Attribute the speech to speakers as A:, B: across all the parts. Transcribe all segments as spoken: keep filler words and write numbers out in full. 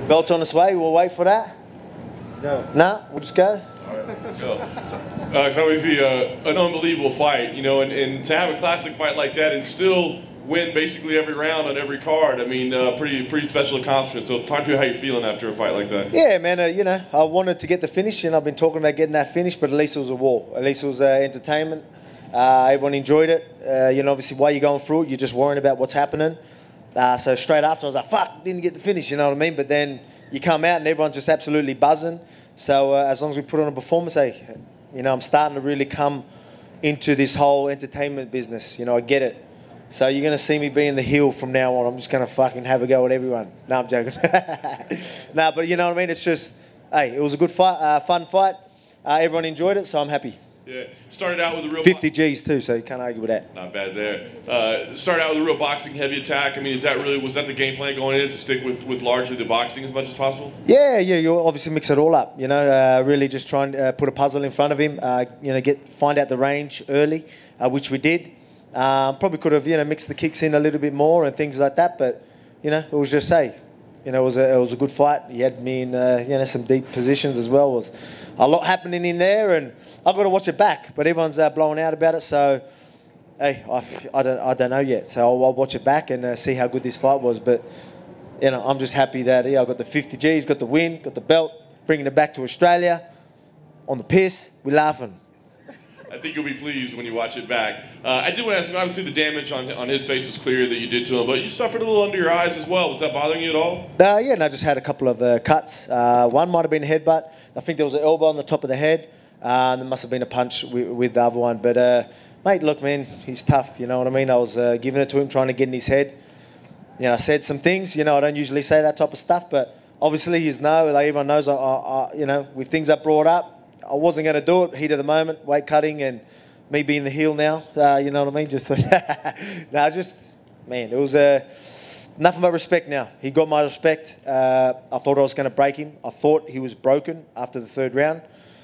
A: Belt's on its way. We'll wait for that.
B: No.
A: Nah, we'll just go.
C: All right, let's go. Uh, it's obviously uh, an unbelievable fight, you know, and, and to have a classic fight like that and still win basically every round on every card, I mean, uh, pretty pretty special accomplishment. So talk to me how you're feeling after a fight like that.
A: Yeah, man, uh, you know, I wanted to get the finish, and I've been talking about getting that finish, but at least it was a war. At least it was uh, entertainment. Uh, everyone enjoyed it. Uh, you know, obviously, while you're going through it, you're just worrying about what's happening. Uh, so straight after, I was like, fuck, didn't get the finish, you know what I mean? But then you come out, and everyone's just absolutely buzzing. So uh, as long as we put on a performance, hey, you know, I'm starting to really come into this whole entertainment business. You know, I get it. So you're going to see me being the heel from now on. I'm just going to fucking have a go at everyone. No, I'm joking. No, but you know what I mean? It's just, hey, it was a good fight, uh, fun fight. Uh, everyone enjoyed it, so I'm happy.
C: Yeah, started out with a real
A: fifty G's too, so you can't argue with that.
C: Not bad there. Uh, started out with a real boxing heavy attack. I mean, is that really was that the game plan going in? Is to stick with with largely the boxing as much as possible?
A: Yeah, yeah. You obviously mix it all up. You know, uh, really just try and uh, put a puzzle in front of him. Uh, you know, get find out the range early, uh, which we did. Um, probably could have you know mixed the kicks in a little bit more and things like that, but you know, it was just hey. You know, it was a it was a good fight. He had me in uh, you know some deep positions as well. It was a lot happening in there, and I've got to watch it back. But everyone's uh, blowing out about it, so hey, I, I don't I don't know yet. So I'll, I'll watch it back and uh, see how good this fight was. But you know, I'm just happy that yeah, I got the fifty G's, got the win, got the belt, bringing it back to Australia on the piss. We're laughing.
C: I think you'll be pleased when you watch it back. Uh, I did want to ask you, obviously the damage on, on his face was clear that you did to him, but you suffered a little under your eyes as well. Was that bothering you at all?
A: Uh, yeah, and I just had a couple of uh, cuts. Uh, one might have been a headbutt. I think there was an elbow on the top of the head. Uh, and there must have been a punch with, with the other one. But, uh, mate, look, man, he's tough, you know what I mean? I was uh, giving it to him, trying to get in his head. You know, I said some things. You know, I don't usually say that type of stuff, but obviously he's no, like everyone knows, I, I, I, you know, with things I brought up, I wasn't going to do it, heat of the moment, weight cutting, and me being the heel now, uh, you know what I mean? Just, no, just, man, it was uh, nothing but respect now. He got my respect. Uh, I thought I was going to break him. I thought he was broken after the third round.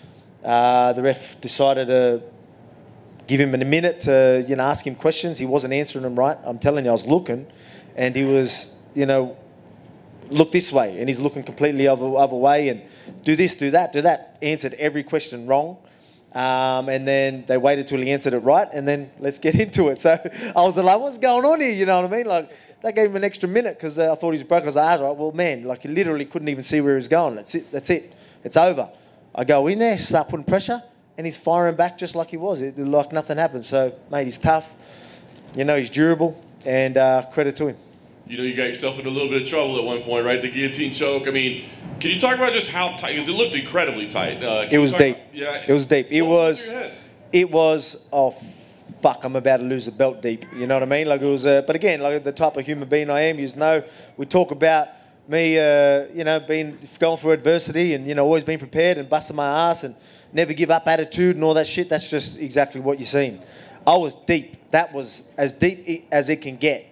A: Uh, the ref decided to give him a minute to, you know, ask him questions. He wasn't answering them right. I'm telling you, I was looking, and he was, you know, look this way, and he's looking completely other, other way, and do this, do that, do that. Answered every question wrong. Um, and then they waited till he answered it right, and then let's get into it. So I was like, what's going on here? You know what I mean? Like, they gave him an extra minute because uh, I thought he was broke. I was like, all right, well, man, like he literally couldn't even see where he was going. That's it. That's it. It's over. I go in there, start putting pressure, and he's firing back just like he was. It, like nothing happened. So, mate, he's tough. You know, he's durable, and uh, credit to him.
C: You know, you got yourself in a little bit of trouble at one point, right? The guillotine choke. I mean, can you talk about just how tight? Because it looked incredibly tight. Uh,
A: it was deep.
C: About, yeah.
A: It was deep. It was. It was. Oh, fuck! I'm about to lose the belt deep. You know what I mean? Like it was. Uh, but again, like the type of human being I am, you know, we talk about me. Uh, you know, being going through adversity and you know always being prepared and busting my ass and never give up attitude and all that shit. That's just exactly what you're seeing. I was deep. That was as deep as it can get.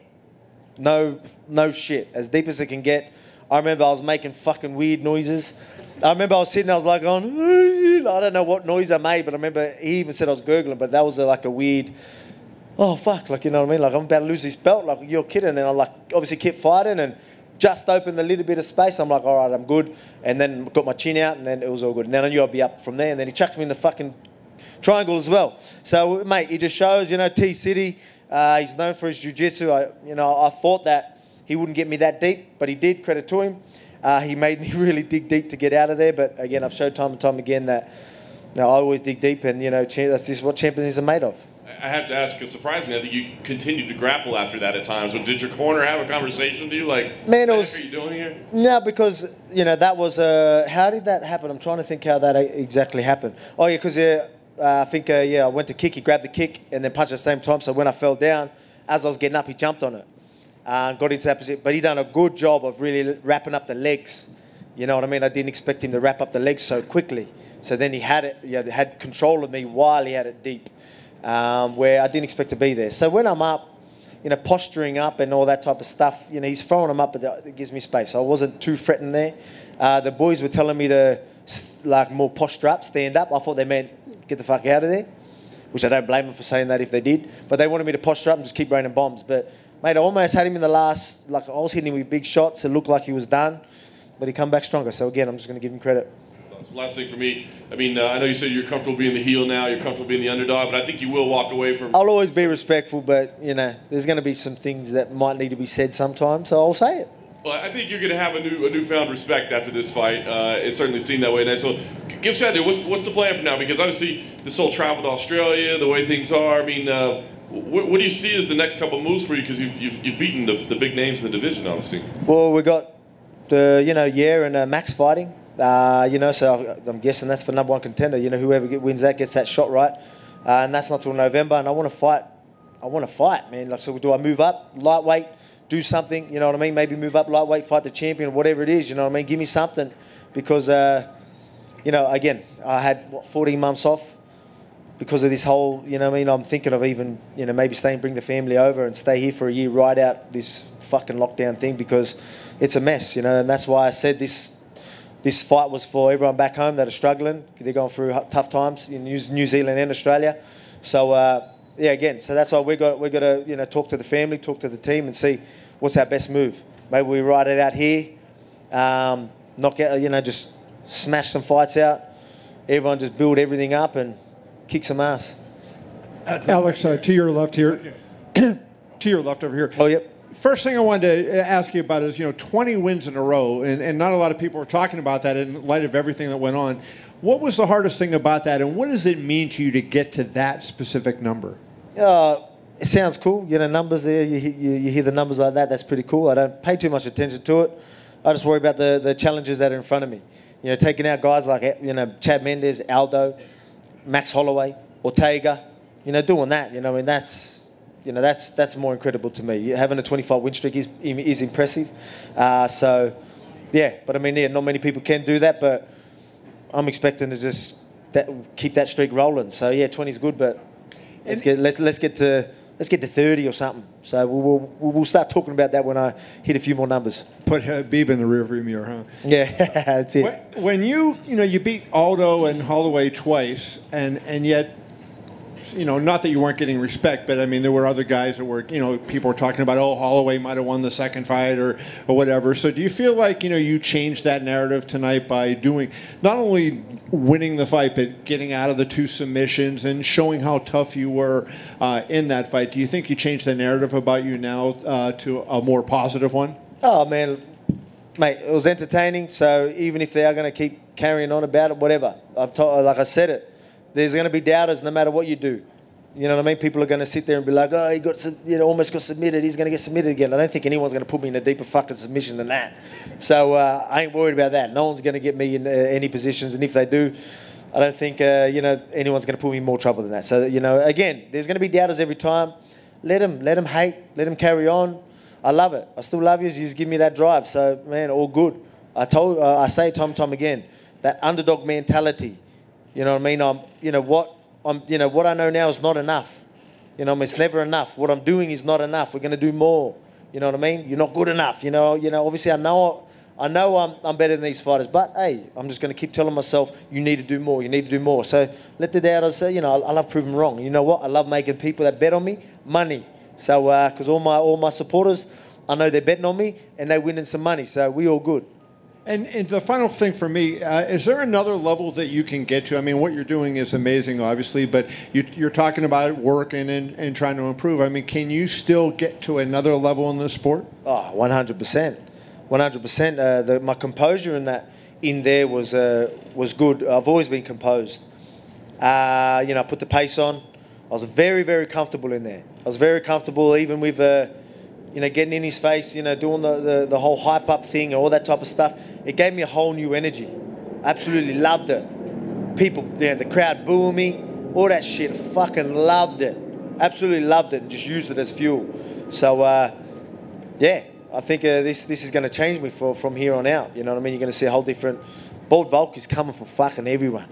A: No, no shit. As deep as it can get. I remember I was making fucking weird noises. I remember I was sitting, I was like going, I don't know what noise I made, but I remember he even said I was gurgling, but that was a, like a weird, oh fuck, like you know what I mean? Like I'm about to lose this belt, like you're kidding. And then I like obviously kept fighting and just opened a little bit of space. I'm like, all right, I'm good. And then got my chin out and then it was all good. And then I knew I'd be up from there. And then he chucked me in the fucking triangle as well. So mate, it just shows, you know, T-City, Uh, he's known for his jiu-jitsu. I, you know, I thought that he wouldn't get me that deep, but he did. Credit to him. Uh, he made me really dig deep to get out of there. But again, I've showed time and time again that you know, I always dig deep, and you know, that's just what champions are made of.
C: I have to ask, because surprisingly, I think you continued to grapple after that at times. But did your corner have a conversation with you, like,
A: man, it was,
C: what are you doing here?
A: No, because you know that was uh, how did that happen? I'm trying to think how that exactly happened. Oh yeah, because. Uh, Uh, I think, uh, yeah, I went to kick, he grabbed the kick and then punched at the same time. So when I fell down, as I was getting up, he jumped on it and uh, got into that position. But he done a good job of really wrapping up the legs. You know what I mean? I didn't expect him to wrap up the legs so quickly. So then he had it, he had, had control of me while he had it deep, um, where I didn't expect to be there. So when I'm up, you know, posturing up and all that type of stuff, you know, he's throwing them up, but it gives me space. So I wasn't too threatened there. Uh, the boys were telling me to, like, more posture up, stand up. I thought they meant get the fuck out of there, which I don't blame them for saying that if they did. But they wanted me to posture up and just keep raining bombs. But, mate, I almost had him in the last, like I was hitting him with big shots. It looked like he was done. but he come back stronger. So again, I'm just going to give him credit.
C: Awesome. Last thing for me, I mean, uh, I know you said you're comfortable being the heel now, you're comfortable being the underdog, but I think you will walk away from...
A: I'll always be respectful, but, you know, there's going to be some things that might need to be said sometimes, so I'll say it.
C: Well, I think you're going to have a new, a newfound respect after this fight. Uh, it certainly seemed that way. And so, give us an idea. What's, what's the plan for now? Because obviously, this whole travel to Australia, the way things are. I mean, uh, what, what do you see as the next couple of moves for you? Because you've, you've you've beaten the, the big names in the division, obviously.
A: Well, we got the you know Yair and uh, Max fighting. Uh, you know, so I'm guessing that's for number one contender. You know, whoever get, wins that gets that shot right, uh, and that's not till November. And I want to fight. I want to fight, man. Like, so do I move up lightweight? Do something, you know what I mean? Maybe move up lightweight, fight the champion, whatever it is, you know what I mean? Give me something because, uh, you know, again, I had, what, fourteen months off because of this whole, you know what I mean? I'm thinking of even, you know, maybe staying, bring the family over and stay here for a year, ride out this fucking lockdown thing because it's a mess, you know, and that's why I said this this fight was for everyone back home that are struggling. They're going through tough times in New Zealand and Australia. So, uh, yeah, again, so that's why we got we got to you know talk to the family, talk to the team, and see what's our best move. Maybe we ride it out here, um, knock out, you know, just smash some fights out. Everyone just build everything up and kick some ass.
B: Alex, uh, to your left here, to your left over here.
A: Oh, yep.
B: First thing I wanted to ask you about is, you know, twenty wins in a row, and, and not a lot of people are talking about that in light of everything that went on. What was the hardest thing about that, and what does it mean to you to get to that specific number?
A: Uh, it sounds cool, you know, numbers there, you, you, you hear the numbers like that, that's pretty cool. I don't pay too much attention to it. I just worry about the, the challenges that are in front of me. You know, taking out guys like, you know, Chad Mendes, Aldo, Max Holloway, Ortega, you know, doing that, you know, I mean, that's, you know, that's that's more incredible to me. Having a twenty-five win streak is, is impressive. Uh, so, yeah, but I mean, yeah, not many people can do that, but I'm expecting to just that, keep that streak rolling. So, yeah, twenty is good, but let's get, let's, let's get to... Let's get to thirty or something. So we'll, we'll, we'll start talking about that when I hit a few more numbers.
B: Put Habib in the rearview mirror, huh?
A: Yeah, that's it.
B: When you, you know, you beat Aldo and Holloway twice, and, and yet, you know, not that you weren't getting respect, but I mean, there were other guys that were, you know, people were talking about, oh, Holloway might have won the second fight or, or whatever. So do you feel like, you know, you changed that narrative tonight by doing, not only winning the fight, but getting out of the two submissions and showing how tough you were uh, in that fight? Do you think you changed the narrative about you now uh, to a more positive one?
A: Oh, man, mate, it was entertaining. So even if they are going to keep carrying on about it, whatever. I've told, like I said it, there's going to be doubters no matter what you do. You know what I mean? People are going to sit there and be like, oh, he got, you know, almost got submitted. He's going to get submitted again. I don't think anyone's going to put me in a deeper fucking submission than that. So uh, I ain't worried about that. No one's going to get me in uh, any positions. And if they do, I don't think, uh, you know, anyone's going to put me in more trouble than that. So, you know, again, there's going to be doubters every time. Let them, let them hate. Let them carry on. I love it. I still love you. You just give me that drive. So, man, all good. I told, uh, I say it time and time again, that underdog mentality. You know what I mean? I'm, you know what, I'm, you know what I know now is not enough. You know, I mean, it's never enough. What I'm doing is not enough. We're going to do more. You know what I mean? You're not good enough. You know, you know. Obviously, I know, I know, I'm, I'm better than these fighters. But hey, I'm just going to keep telling myself, you need to do more. You need to do more. So let the doubters say, you know, I, I love proving wrong. You know what? I love making people that bet on me money. So because uh, all my all my supporters, I know they're betting on me and they're winning some money. So we all good.
B: And, and the final thing for me, uh, is there another level that you can get to? I mean, what you're doing is amazing, obviously, but you, you're talking about working and, and trying to improve. I mean, can you still get to another level in this sport?
A: Oh, one hundred percent. one hundred percent. Uh, the, my composure in that in there was uh, was good. I've always been composed. Uh, you know, I put the pace on. I was very, very comfortable in there. I was very comfortable even with... Uh, you know, getting in his face, you know, doing the, the, the whole hype-up thing and all that type of stuff. It gave me a whole new energy. Absolutely loved it. People, you know, the crowd booing me, all that shit, fucking loved it. Absolutely loved it and just used it as fuel. So, uh, yeah, I think uh, this this is going to change me for, from here on out. You know what I mean? You're going to see a whole different... Bold Volk is coming for fucking everyone.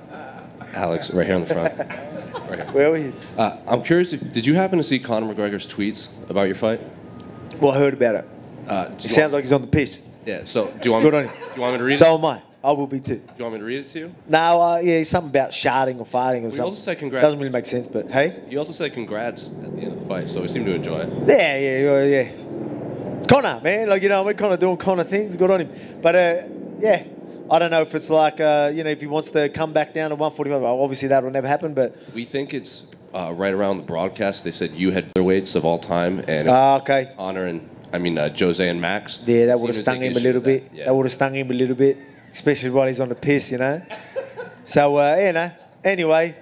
D: Alex, right here on the front. Right here.
A: Where were you?
D: Uh, I'm curious, if, did you happen to see Conor McGregor's tweets about your fight?
A: Well, I heard about it.
D: Uh,
A: it sounds like he's on the piss.
D: Yeah, so do you want
A: Good
D: me,
A: on you.
D: Do you want me to read
A: so
D: it?
A: So am I. I will be too.
D: Do you want me to read it to you?
A: No, uh, yeah, something about sharding or farting or
D: well,
A: something.
D: You also said congrats.
A: Doesn't really make sense, but hey.
D: You also said congrats at the end of the fight, so we seem to enjoy it.
A: Yeah, yeah, yeah. It's Conor, man. Like, you know, we're kind of doing Conor things. Good on him. But, uh, yeah, I don't know if it's like, uh, you know, if he wants to come back down to one forty-five. Well, obviously, that will never happen, but...
D: We think it's uh, right around the broadcast. They said you had better weights of all time. And
A: Ah, okay.
D: Conor and, I mean, uh, Jose and Max.
A: Yeah, that would have
D: seemed to
A: stung
D: take
A: him a
D: issue
A: little
D: with
A: bit.
D: That, yeah.
A: That would have stung him a little bit, especially while he's on the piss, you know. So, uh, you know, anyway,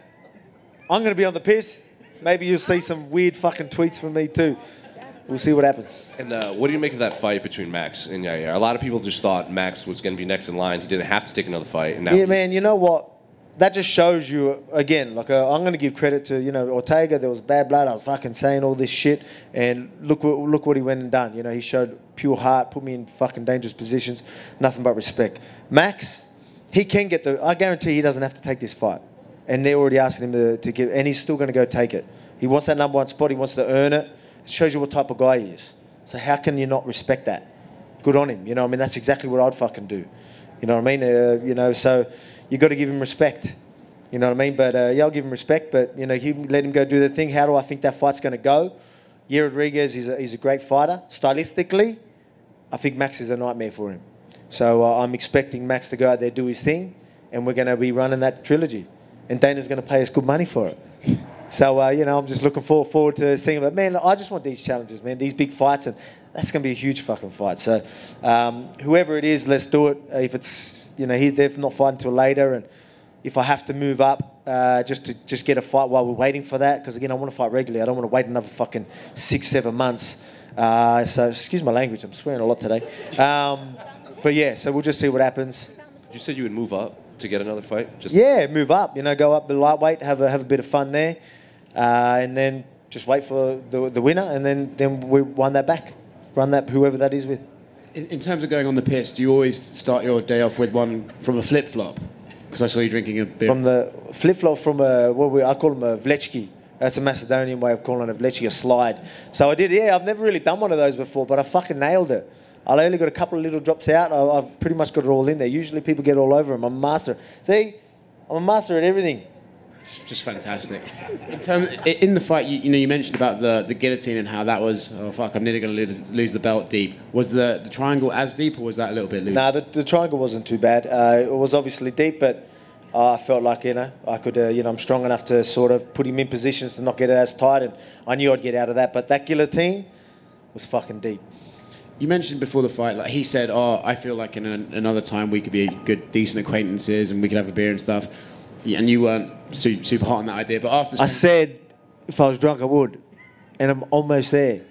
A: I'm going to be on the piss. Maybe you'll see some weird fucking tweets from me too. We'll see what happens.
D: And uh, what do you make of that fight between Max and Yair? A lot of people just thought Max was going to be next in line. He didn't have to take another fight. And now
A: Yeah, man, you know what? That just shows you, again, like uh, I'm going to give credit to, you know, Ortega. There was bad blood. I was fucking saying all this shit. And look what, look what he went and done. You know, he showed pure heart, put me in fucking dangerous positions. Nothing but respect. Max, he can get the, I guarantee he doesn't have to take this fight. And they're already asking him to, to give, and he's still going to go take it. He wants that number one spot. He wants to earn it. It shows you what type of guy he is. So how can you not respect that? Good on him. You know, I mean, that's exactly what I'd fucking do. You know what I mean? Uh, you know, so you got to give him respect. You know what I mean? But uh, yeah, I'll give him respect. But you know, he let him go do the thing. How do I think that fight's going to go? Yair Rodriguez is a, he's a great fighter. Stylistically, I think Max is a nightmare for him. So uh, I'm expecting Max to go out there, do his thing, and we're going to be running that trilogy. And Dana's going to pay us good money for it. So, uh, you know, I'm just looking forward, forward to seeing it. But, man, I just want these challenges, man, these big fights. And that's going to be a huge fucking fight. So, um, whoever it is, let's do it. If it's, you know, he, they're not fighting until later. And if I have to move up uh, just to just get a fight while we're waiting for that, because, again, I want to fight regularly. I don't want to wait another fucking six, seven months. Uh, so, excuse my language. I'm swearing a lot today. Um, but, yeah, so we'll just see what happens.
D: You said you would move up to get another fight? Just
A: Yeah, move up. You know, go up the lightweight, have a, have a bit of fun there. Uh, and then just wait for the, the winner, and then, then we run that back. Run that, whoever that is with.
E: In, in terms of going on the piss, do you always start your day off with one from a flip-flop? Because I saw you drinking a beer.
A: From the flip-flop from a, what we, I call them a vlečki. That's a Macedonian way of calling a vlečki, a slide. So I did, yeah, I've never really done one of those before, but I fucking nailed it. I only got a couple of little drops out. I, I've pretty much got it all in there. Usually people get all over them. I'm a master. See, I'm a master at everything.
E: It's just fantastic. In terms, in the fight, you, you know, you mentioned about the, the guillotine and how that was, oh fuck, I'm nearly going to lose, lose the belt deep. Was the, the triangle as deep, or was that a little bit loose?
A: No, nah, the, the triangle wasn't too bad. Uh, it was obviously deep, but uh, I felt like, you know, I could, uh, you know, I'm strong enough to sort of put him in positions to not get it as tight, and I knew I'd get out of that. But that guillotine was fucking deep.
E: You mentioned before the fight, like he said, oh, I feel like in an, another time we could be good, decent acquaintances and we could have a beer and stuff. And you weren't super, super hot on that idea, but after...
A: I said if I was drunk, I would. And I'm almost there.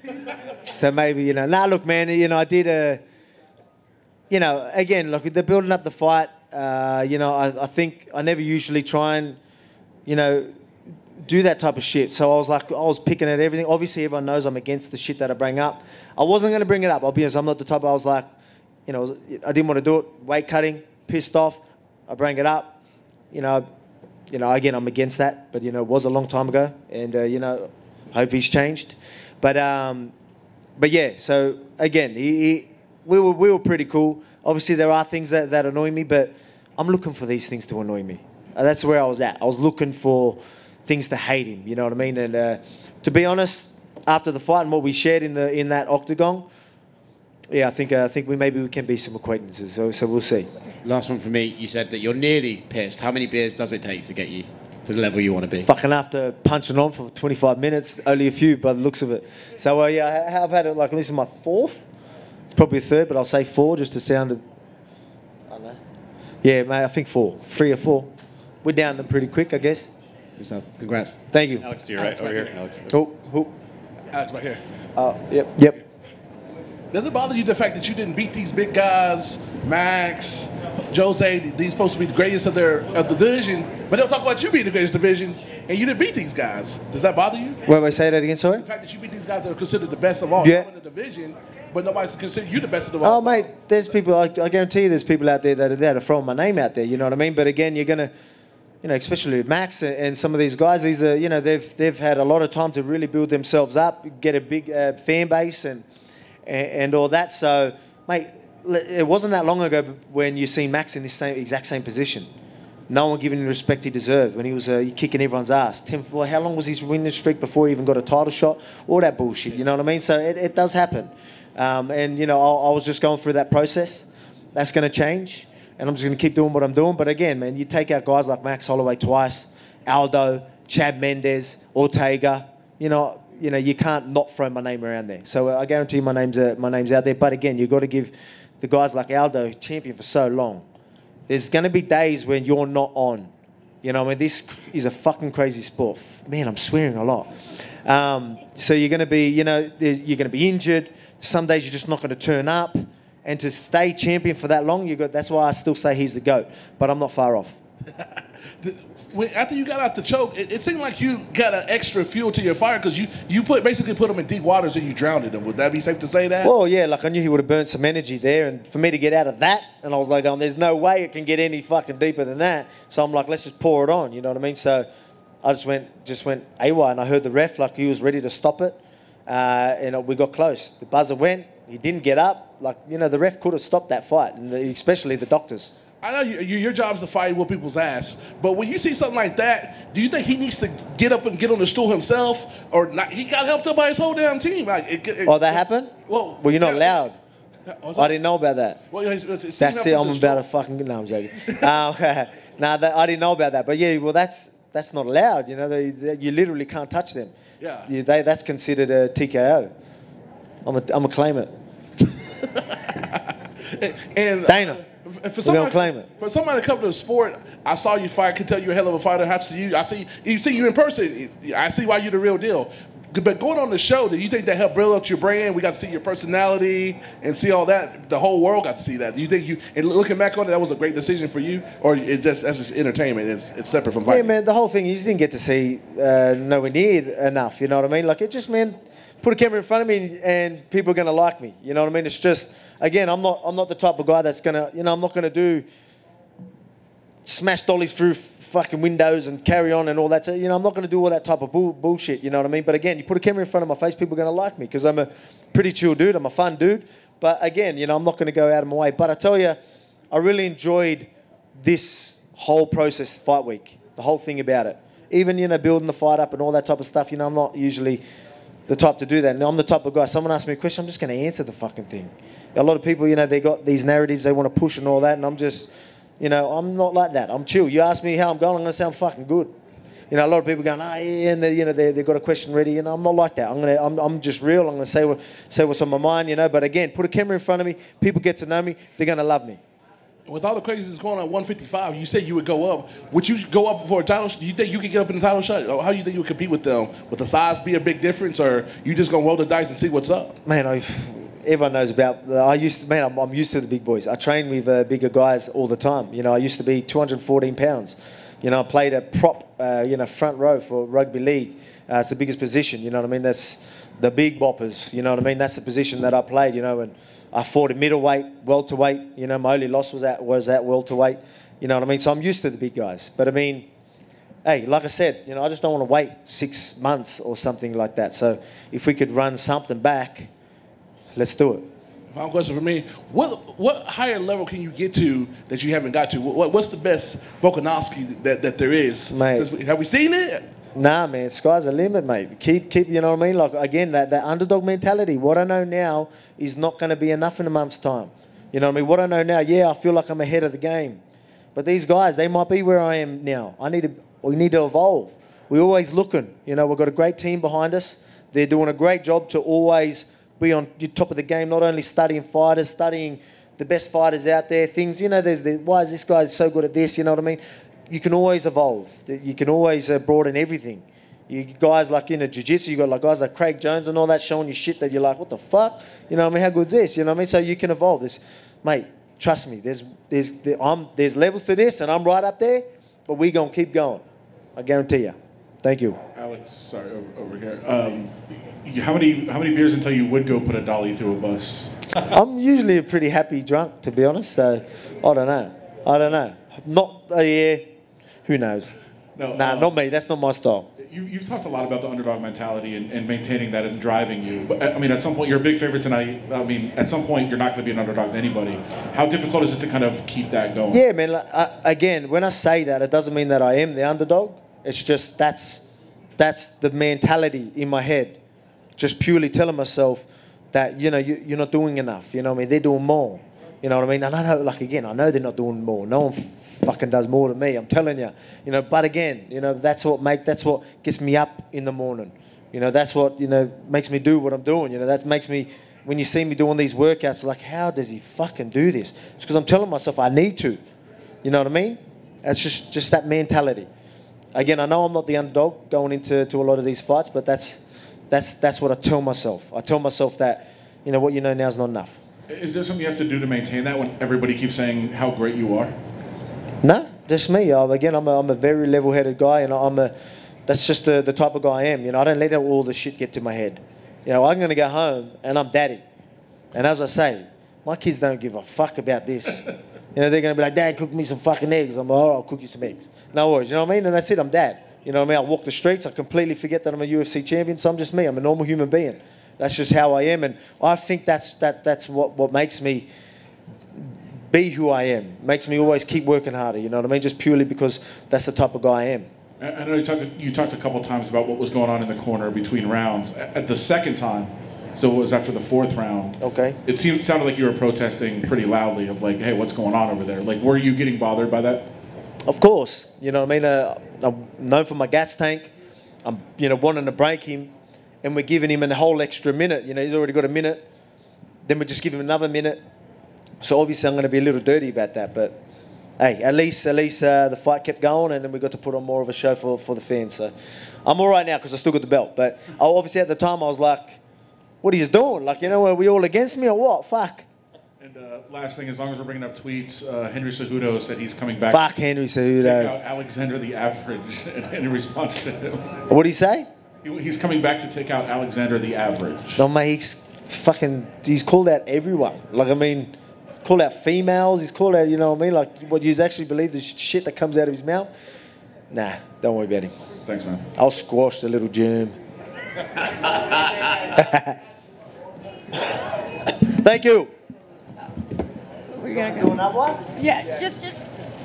A: So maybe, you know... Nah, look, man, you know, I did a... You know, again, look, they're building up the fight. Uh, you know, I, I think I never usually try and, you know, do that type of shit. So I was like, I was picking at everything. Obviously, everyone knows I'm against the shit that I bring up. I wasn't going to bring it up. I'll be honest, I'm not the type. I was like, you know, I didn't want to do it. Weight cutting, pissed off. I bring it up. You know, you know, again, I'm against that. But, you know, it was a long time ago. And, uh, you know, I hope he's changed. But, um, but yeah, so, again, he, he, we, were, we were pretty cool. Obviously, there are things that, that annoy me, but I'm looking for these things to annoy me. Uh, that's where I was at. I was looking for things to hate him, you know what I mean? And uh, to be honest, after the fight and what we shared in the in that octagon, yeah, I think uh, I think we maybe we can be some acquaintances. So so we'll see.
E: Last one for me. You said that you're nearly pissed. How many beers does it take to get you to the level you want to be?
A: Fucking after punching on for twenty-five minutes, only a few by the looks of it. So uh, yeah, I've had it like this is my fourth. It's probably a third, but I'll say four just to sound. A, I don't know. Yeah, mate, I think four, three or four. We're down them pretty quick, I guess.
E: So, congrats.
A: Thank you.
F: Alex, to your right, over here. Alex.
A: Oh, who?
F: Alex, right here.
A: Uh, yep, yep.
F: Does it bother you the fact that you didn't beat these big guys, Max, Jose? These supposed to be the greatest of their of the division, but they'll talk about you being the greatest division, and you didn't beat these guys. Does that bother you?
A: Wait, wait, say that again, sorry?
F: The fact that you beat these guys that are considered the best of all
A: Yeah.
F: time in the division, but nobody's considered you the best of all.
A: Oh, mate, there's people, I, I guarantee you there's people out there that are there to throw my name out there, you know what I mean? But again, you're going to, you know, especially with Max and, and some of these guys, these are, you know, they've, they've had a lot of time to really build themselves up, get a big uh, fan base and, and, and all that. So, mate, it wasn't that long ago when you seen Max in this same exact same position. No one giving him the respect he deserved when he was uh, kicking everyone's ass. Tim, well, how long was his winning streak before he even got a title shot? All that bullshit, you know what I mean? So it, it does happen. Um, and, you know, I, I was just going through that process. That's going to change, and I'm just going to keep doing what I'm doing. But again, man, you take out guys like Max Holloway twice, Aldo, Chad Mendes, Ortega, you know, you know, you can't not throw my name around there. So I guarantee my name's, uh, my name's out there. But again, you've got to give the guys like Aldo, champion for so long. There's going to be days when you're not on. You know, I mean, this is a fucking crazy sport. Man, I'm swearing a lot. Um, so you're going to be, you know, you're going to be injured. Some days you're just not going to turn up. And to stay champion for that long, you got. That's why I still say he's the GOAT. But I'm not far off.
F: When, after you got out the choke, it, it seemed like you got an extra fuel to your fire because you, you put basically put him in deep waters and you drowned him. Would that be safe to say that?
A: Well, yeah, like I knew he would have burnt some energy there, and for me to get out of that, and I was like, oh, there's no way it can get any fucking deeper than that. So I'm like, let's just pour it on, you know what I mean? So I just went, just went A W O, and I heard the ref like he was ready to stop it, uh, and we got close. The buzzer went, he didn't get up, like you know, the ref could have stopped that fight, and the, especially the doctors.
F: I know you, you, your job is to fight with people's ass, but when you see something like that, do you think he needs to get up and get on the stool himself, or not? He got helped up by his whole damn team? Like, it, it,
A: oh, that happened?
F: Well,
A: well, you're not
F: yeah,
A: loud. I didn't know about that.
F: Well, it's, it's, it's
A: that's it. I'm about to fucking. No, I'm joking. um, nah, that, I didn't know about that. But yeah, well, that's that's not allowed. You know, they, they, you literally can't touch them.
F: Yeah.
A: You, they, that's considered a T K O. I'm a, I'm a claim it.
F: and
A: Dana.
F: Uh, For somebody,
A: claim it.
F: For somebody to come to the sport, I saw you fight. Can tell you're a hell of a fighter. Hats to you. I see you see you in person. I see why you're the real deal. But going on the show, do you think that helped build up your brand? We got to see your personality and see all that. The whole world got to see that. Do you think you, and looking back on it, that was a great decision for you, or it just that's just entertainment? It's, it's separate from fighting.
A: Yeah, man. The whole thing you just didn't get to see uh, nowhere near enough. You know what I mean? Like it just meant put a camera in front of me and people are gonna like me. You know what I mean? It's just. Again, I'm not. I'm not the type of guy that's gonna. You know, I'm not gonna do smash dollies through fucking windows and carry on and all that. So, you know, I'm not gonna do all that type of bull, bullshit. You know what I mean? But again, you put a camera in front of my face, people are gonna like me because I'm a pretty chill dude. I'm a fun dude. But again, you know, I'm not gonna go out of my way. But I tell you, I really enjoyed this whole process, fight week, the whole thing about it. Even you know, building the fight up and all that type of stuff. You know, I'm not usually the type to do that. And I'm the type of guy. Someone asks me a question, I'm just gonna answer the fucking thing. A lot of people, you know, they got these narratives they want to push and all that, and I'm just, you know, I'm not like that. I'm chill. You ask me how I'm going, I'm going to say I'm fucking good. You know, a lot of people going, ah, oh, yeah, and they, you know, they they've got a question ready, and I'm not like that. I'm gonna, I'm, I'm just real. I'm gonna say what, say what's on my mind, you know. But again, put a camera in front of me, people get to know me, they're gonna love me.
F: With all the craziness going on at one fifty-five, you said you would go up. Would you go up for a title? Do you think you could get up in the title shot? How do you think you would compete with them? Would the size be a big difference, or you just gonna roll the dice and see what's up?
A: Man, I. Everyone knows about. I used to, man, I'm, I'm used to the big boys. I train with uh, bigger guys all the time. You know, I used to be two hundred fourteen pounds. You know, I played a prop, uh, you know, front row for rugby league. Uh, it's the biggest position. You know what I mean? That's the big boppers. You know what I mean? That's the position that I played. You know, and I fought at middleweight, welterweight. You know, my only loss was at was at welterweight. You know what I mean? So I'm used to the big guys. But I mean, hey, like I said, you know, I just don't want to wait six months or something like that. So if we could run something back. Let's do it.
F: Final question for me. What what higher level can you get to that you haven't got to? What, what's the best Volkanovski that, that there is?
A: Mate.
F: We, have we seen it?
A: Nah, man. Sky's the limit, mate. Keep, keep. You know what I mean? Like, again, that, that underdog mentality. What I know now is not going to be enough in a month's time. You know what I mean? What I know now, yeah, I feel like I'm ahead of the game. But these guys, they might be where I am now. I need to, we need to evolve. We're always looking. You know, we've got a great team behind us. They're doing a great job to always be on the top of the game, not only studying fighters, studying the best fighters out there, things, you know, there's the, why is this guy so good at this, you know what I mean? You can always evolve. You can always uh, broaden everything. You guys like in the jiu-jitsu, you got like guys like Craig Jones and all that showing you shit that you're like, what the fuck? You know what I mean? How good's this? You know what I mean? So you can evolve this. Mate, trust me, there's, there's, there, I'm, there's levels to this and I'm right up there, but we going to keep going. I guarantee you. Thank you.
G: Alex, sorry, over, over here. Um, how many how many beers until you would go put a dolly through a bus?
A: I'm usually a pretty happy drunk, to be honest. So I don't know. I don't know. Not a uh, yeah. Who knows?
G: No,
A: nah,
G: um,
A: not me. That's not my style.
G: You, you've talked a lot about the underdog mentality and, and maintaining that and driving you. But I mean, at some point, you're a big favorite tonight. I mean, at some point, you're not going to be an underdog to anybody. How difficult is it to kind of keep that going?
A: Yeah, man. Like, I, again, when I say that, it doesn't mean that I am the underdog. It's just that's that's the mentality in my head. Just purely telling myself that, you know, you, you're not doing enough. You know what I mean? They're doing more. You know what I mean? And I know, like, again, I know they're not doing more. No one fucking does more than me, I'm telling you. You know, but again, you know, that's what make, that's what gets me up in the morning. You know, that's what, you know, makes me do what I'm doing. You know, that makes me, when you see me doing these workouts, like, how does he fucking do this? It's because I'm telling myself I need to. You know what I mean? It's just, just that mentality. Again, I know I'm not the underdog going into to a lot of these fights, but that's, that's, that's what I tell myself. I tell myself that, you know, what you know now is not enough.
G: Is there something you have to do to maintain that when everybody keeps saying how great you are?
A: No, just me. Uh, again, I'm a, I'm a very level-headed guy, and I'm a, that's just the, the type of guy I am. You know, I don't let all the shit get to my head. You know, I'm going to go home, and I'm daddy. And as I say, my kids don't give a fuck about this. You know, they're going to be like, Dad, cook me some fucking eggs. I'm like, all right, I'll cook you some eggs. No worries, you know what I mean? And that's it, I'm dad. You know what I mean? I walk the streets, I completely forget that I'm a U F C champion, so I'm just me. I'm a normal human being. That's just how I am, and I think that's that that's what, what makes me be who I am. Makes me always keep working harder, you know what I mean? Just purely because that's the type of guy I am.
G: I know you talked, you talked a couple times about what was going on in the corner between rounds. At the second time, so it was after the fourth round.
A: Okay.
G: It seemed sounded like you were protesting pretty loudly of like, hey, what's going on over there? Like, were you getting bothered by that?
A: Of course. You know what I mean? Uh, I'm known for my gas tank. I'm, you know, wanting to break him. And we're giving him a whole extra minute. You know, he's already got a minute. Then we just give him another minute. So obviously I'm going to be a little dirty about that. But hey, at least at least uh, the fight kept going, and then we got to put on more of a show for, for the fans. So I'm all right now because I still got the belt. But I, obviously at the time I was like, what are you doing? Like, you know, are we all against me or what? Fuck.
G: And uh, last thing, as long as we're bringing up tweets, uh, Henry Cejudo said he's coming back.
A: Fuck Henry Cejudo.
G: Take out Alexander the Average in, in response to him.
A: What did he say?
G: He's coming back to take out Alexander the Average.
A: No, mate, he's fucking, he's called out everyone. Like, I mean, he's called out females, he's called out, you know what I mean? Like, what, you actually believe the shit that comes out of his mouth? Nah, don't worry about him.
G: Thanks, man.
A: I'll squash the little germ. Thank you.
H: We're gonna go.
A: Do another one?
H: Yeah, yeah. just, just.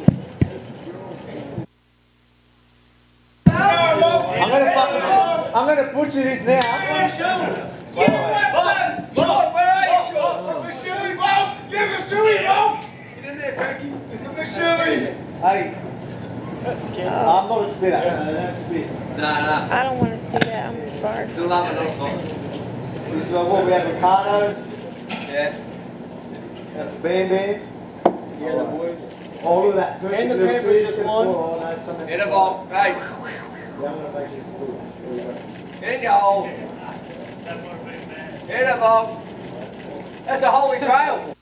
A: I'm gonna fucking, I'm gonna butcher this now.
I: Give me one, Sean, where are you, Sean? Give me Shuey, Bob! Give me Shuey, Bob! Get in there, Frankie. Give me Shuey!
A: Hey, I'm not a spitter. No, don't spit.
I: Nah, nah.
H: I don't want to see that. I'm embarrassed.
I: Still laughing on the
A: This is what we have, Ricardo.
I: Yeah.
A: That's Bam Bam.
I: Yeah, the boys.
A: All of that.
I: And the Panthers just won. Hit a ball. Hey. Get in, y'all. Hit a ball. That's a holy grail.